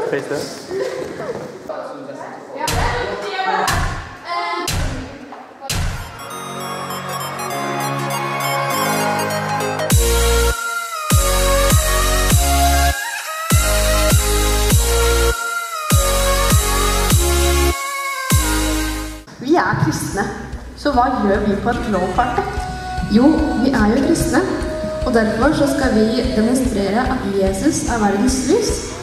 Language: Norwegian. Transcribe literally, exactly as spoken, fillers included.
face det. Vi er kristne, så hva gjør vi på et lovparty? Jo, vi er jo kristne, og derfor så skal vi demonstrere at Jesus er verdens lys.